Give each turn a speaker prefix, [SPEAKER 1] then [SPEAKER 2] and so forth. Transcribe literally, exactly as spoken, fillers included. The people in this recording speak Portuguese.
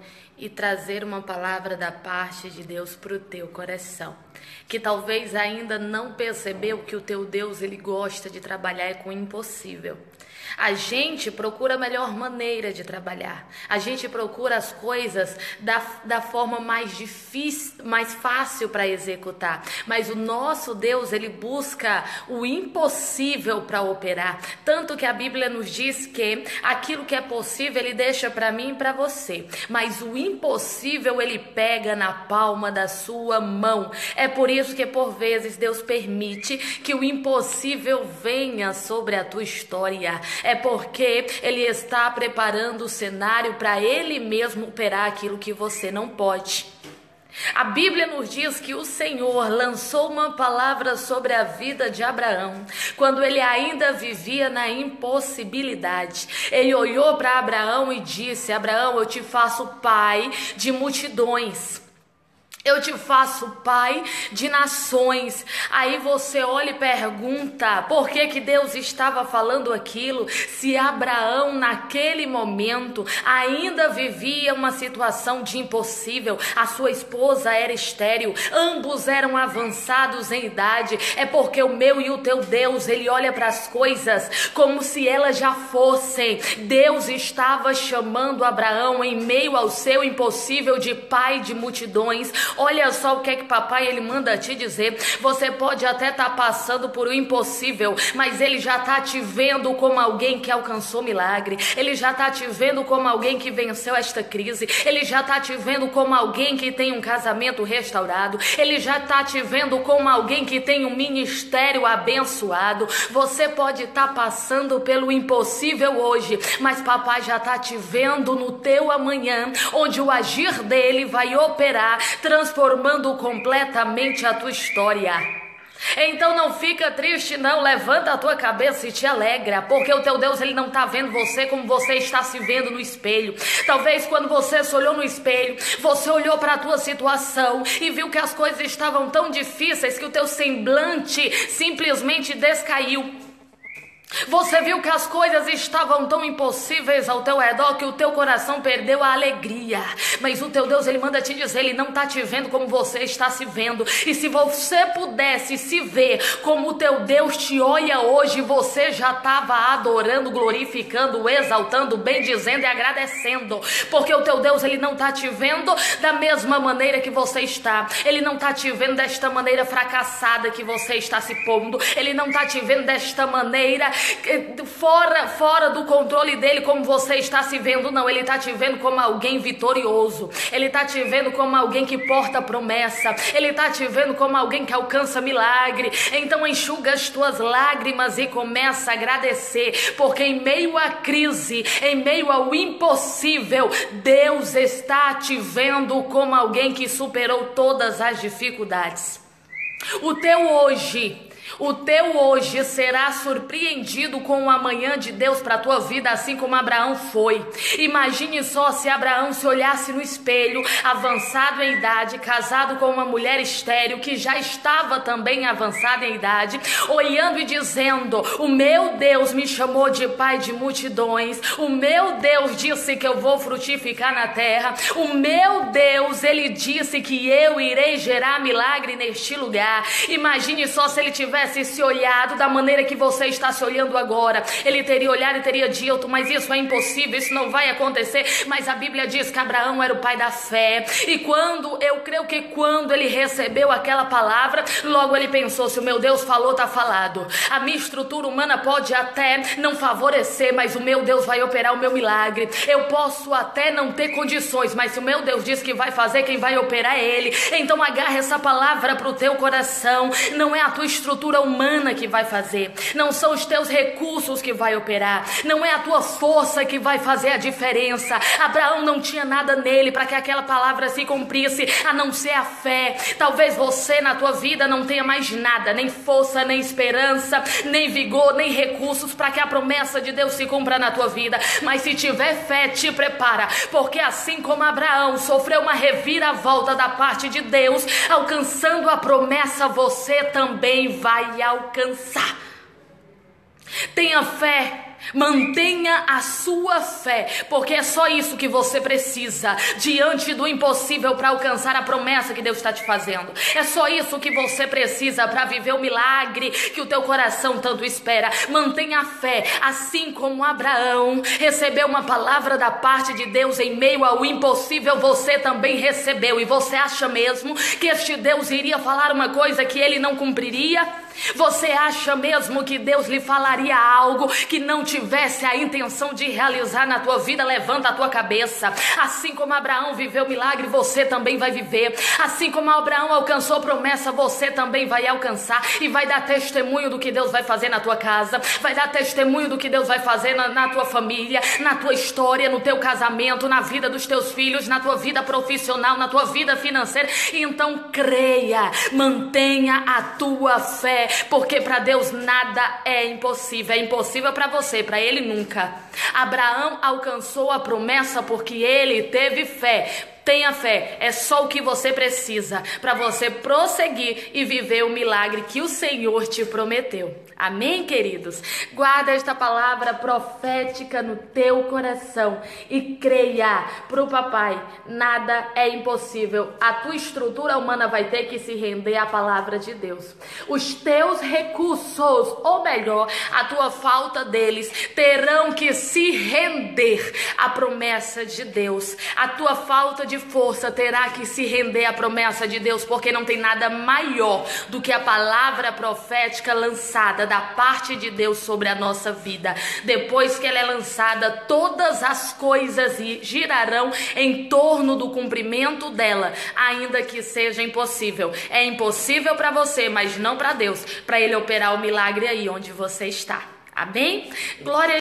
[SPEAKER 1] e trazer uma palavra da parte de Deus para o teu coração, que talvez ainda não percebeu que o teu Deus, ele gosta de trabalhar com o impossível. A gente procura a melhor maneira de trabalhar. A gente procura as coisas da, da forma mais difícil, mais fácil para executar. Mas o nosso Deus, ele busca o impossível para operar. Tanto que a Bíblia nos diz que aquilo que é possível, ele deixa para mim e para você. Mas o impossível, ele pega na palma da sua mão. É por isso que, por vezes, Deus permite que o impossível venha sobre a tua história. É porque ele está preparando o cenário para ele mesmo operar aquilo que você não pode. A Bíblia nos diz que o Senhor lançou uma palavra sobre a vida de Abraão, quando ele ainda vivia na impossibilidade. Ele olhou para Abraão e disse: Abraão, eu te faço pai de multidões. Eu te faço pai de nações. Aí você olha e pergunta por que que Deus estava falando aquilo, se Abraão naquele momento ainda vivia uma situação de impossível. A sua esposa era estéril, ambos eram avançados em idade. É porque o meu e o teu Deus, ele olha para as coisas como se elas já fossem. Deus estava chamando Abraão em meio ao seu impossível de pai de multidões. Olha só o que é que papai ele manda te dizer. Você pode até estar tá passando por um impossível, mas ele já está te vendo como alguém que alcançou milagre. Ele já está te vendo como alguém que venceu esta crise. Ele já está te vendo como alguém que tem um casamento restaurado. Ele já está te vendo como alguém que tem um ministério abençoado. Você pode estar tá passando pelo impossível hoje, mas papai já está te vendo no teu amanhã, onde o agir dele vai operar, transformando completamente a tua história. Então não fica triste não, levanta a tua cabeça e te alegra, porque o teu Deus, ele não está vendo você como você está se vendo no espelho. Talvez quando você se olhou no espelho, você olhou para a tua situação e viu que as coisas estavam tão difíceis que o teu semblante simplesmente descaiu. Você viu que as coisas estavam tão impossíveis ao teu redor que o teu coração perdeu a alegria. Mas o teu Deus, ele manda te dizer, ele não está te vendo como você está se vendo. E se você pudesse se ver como o teu Deus te olha hoje, você já estava adorando, glorificando, exaltando, bendizendo e agradecendo. Porque o teu Deus, ele não está te vendo da mesma maneira que você está. Ele não está te vendo desta maneira fracassada que você está se pondo. Ele não está te vendo desta maneira Fora, fora do controle dele, como você está se vendo. Não, ele está te vendo como alguém vitorioso. Ele está te vendo como alguém que porta promessa. Ele está te vendo como alguém que alcança milagre. Então enxuga as tuas lágrimas e começa a agradecer, porque em meio à crise, em meio ao impossível, Deus está te vendo como alguém que superou todas as dificuldades. O teu hoje O teu hoje será surpreendido com o amanhã de Deus para a tua vida, assim como Abraão foi. Imagine só se Abraão se olhasse no espelho, avançado em idade, casado com uma mulher estéril, que já estava também avançada em idade, olhando e dizendo: o meu Deus me chamou de pai de multidões, o meu Deus disse que eu vou frutificar na terra, o meu Deus, ele disse que eu irei gerar milagre neste lugar. Imagine só se ele tivesse se olhado da maneira que você está se olhando agora. Ele teria olhado e teria dito: mas isso é impossível, isso não vai acontecer. Mas a Bíblia diz que Abraão era o pai da fé, e quando, eu creio que quando ele recebeu aquela palavra, logo ele pensou: se o meu Deus falou, tá falado. A minha estrutura humana pode até não favorecer, mas o meu Deus vai operar o meu milagre. Eu posso até não ter condições, mas se o meu Deus diz que vai fazer, quem vai operar é ele. Então agarra essa palavra para o teu coração. Não é a tua estrutura humana que vai fazer, não são os teus recursos que vai operar, não é a tua força que vai fazer a diferença. Abraão não tinha nada nele para que aquela palavra se cumprisse, a não ser a fé. Talvez você na tua vida não tenha mais nada, nem força, nem esperança, nem vigor, nem recursos para que a promessa de Deus se cumpra na tua vida, mas se tiver fé, te prepara, porque assim como Abraão sofreu uma reviravolta da parte de Deus, alcançando a promessa, você também vai alcançar. Tenha fé Mantenha a sua fé, porque é só isso que você precisa diante do impossível para alcançar a promessa que Deus está te fazendo. É só isso que você precisa para viver o milagre que o teu coração tanto espera. Mantenha a fé, assim como Abraão recebeu uma palavra da parte de Deus em meio ao impossível, você também recebeu. E você acha mesmo que este Deus iria falar uma coisa que ele não cumpriria? Você acha mesmo que Deus lhe falaria algo que não tivesse a intenção de realizar na tua vida? Levanta a tua cabeça. Assim como Abraão viveu o milagre, você também vai viver. Assim como Abraão alcançou a promessa, você também vai alcançar e vai dar testemunho do que Deus vai fazer na tua casa, vai dar testemunho do que Deus vai fazer na, na tua família, na tua história, no teu casamento, na vida dos teus filhos, na tua vida profissional, na tua vida financeira. Então creia, mantenha a tua fé, porque para Deus nada é impossível. É impossível para você, para ele nunca. Abraão alcançou a promessa porque ele teve fé. Tenha fé, é só o que você precisa para você prosseguir e viver o milagre que o Senhor te prometeu. Amém, queridos? Guarda esta palavra profética no teu coração e creia pro papai, nada é impossível. A tua estrutura humana vai ter que se render à palavra de Deus. Os teus recursos, ou melhor, a tua falta deles, terão que se render à promessa de Deus. A tua falta de de força terá que se render à promessa de Deus, porque não tem nada maior do que a palavra profética lançada da parte de Deus sobre a nossa vida. Depois que ela é lançada, todas as coisas girarão em torno do cumprimento dela, ainda que seja impossível. É impossível para você, mas não para Deus, para ele operar o milagre aí onde você está. Amém? Glória a